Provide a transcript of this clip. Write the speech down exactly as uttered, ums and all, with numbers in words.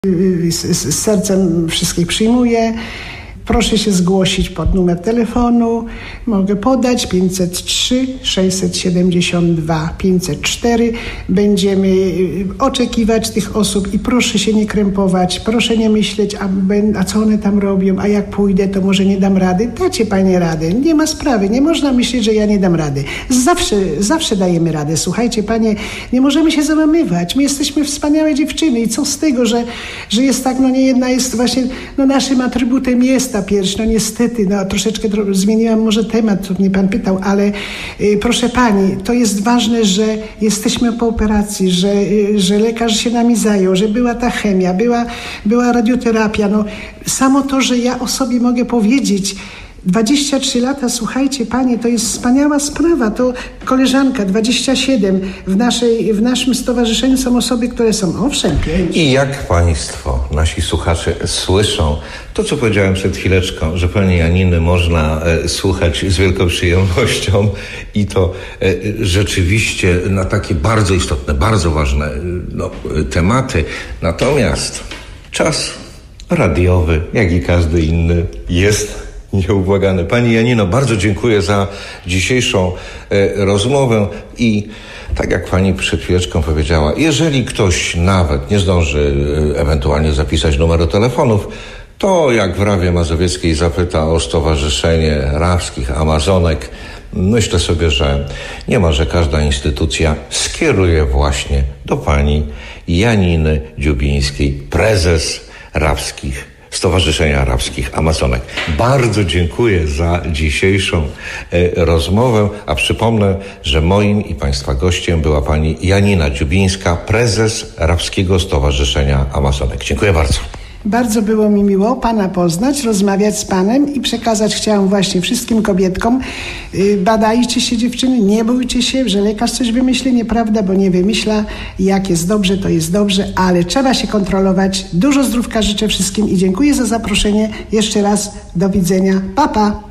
Z, z sercem wszystkich przyjmuję. Proszę się zgłosić pod numer telefonu. Mogę podać pięćset trzy sześćset siedemdziesiąt dwa pięćset cztery. Będziemy oczekiwać tych osób i proszę się nie krępować, proszę nie myśleć, a, a co one tam robią, a jak pójdę, to może nie dam rady. Dacie panie radę, nie ma sprawy, nie można myśleć, że ja nie dam rady. Zawsze, zawsze dajemy radę. Słuchajcie panie, nie możemy się załamywać. My jesteśmy wspaniałe dziewczyny i co z tego, że, że jest tak, no nie jedna jest właśnie, no naszym atrybutem jest ta pierś, no niestety, no troszeczkę tro- zmieniłam może temat, co mnie pan pytał, ale y, proszę pani, to jest ważne, że jesteśmy po operacji, że, y, że lekarz się nami zajął, że była ta chemia, była, była radioterapia, no samo to, że ja o sobie mogę powiedzieć, dwadzieścia trzy lata, słuchajcie panie, to jest wspaniała sprawa. To koleżanka, dwadzieścia siedem. W, naszej, w naszym stowarzyszeniu są osoby, które są owszem pięć. I jak państwo, nasi słuchacze, słyszą to, co powiedziałem przed chwileczką, że pani Janiny można e, słuchać z wielką przyjemnością i to e, rzeczywiście na takie bardzo istotne, bardzo ważne no, tematy. Natomiast czas radiowy, jak i każdy inny, jest nieubłagany. Pani Janino, bardzo dziękuję za dzisiejszą e, rozmowę i tak jak pani przed chwileczką powiedziała, jeżeli ktoś nawet nie zdąży e, ewentualnie zapisać numeru telefonów, to jak w Rawie Mazowieckiej zapyta o Stowarzyszenie Rawskich Amazonek, myślę sobie, że niemalże każda instytucja skieruje właśnie do pani Janiny Dziubińskiej, prezes Rawskich Stowarzyszenia Arabskich Amazonek. Bardzo dziękuję za dzisiejszą e, rozmowę, a przypomnę, że moim i państwa gościem była pani Janina Dziubińska, prezes Arabskiego Stowarzyszenia Amazonek. Dziękuję bardzo. Bardzo było mi miło pana poznać, rozmawiać z panem i przekazać chciałam właśnie wszystkim kobietkom, yy, badajcie się dziewczyny, nie bójcie się, że lekarz coś wymyśli, nieprawda, bo nie wymyśla. Jak jest dobrze, to jest dobrze, ale trzeba się kontrolować. Dużo zdrówka życzę wszystkim i dziękuję za zaproszenie. Jeszcze raz do widzenia. Pa, pa.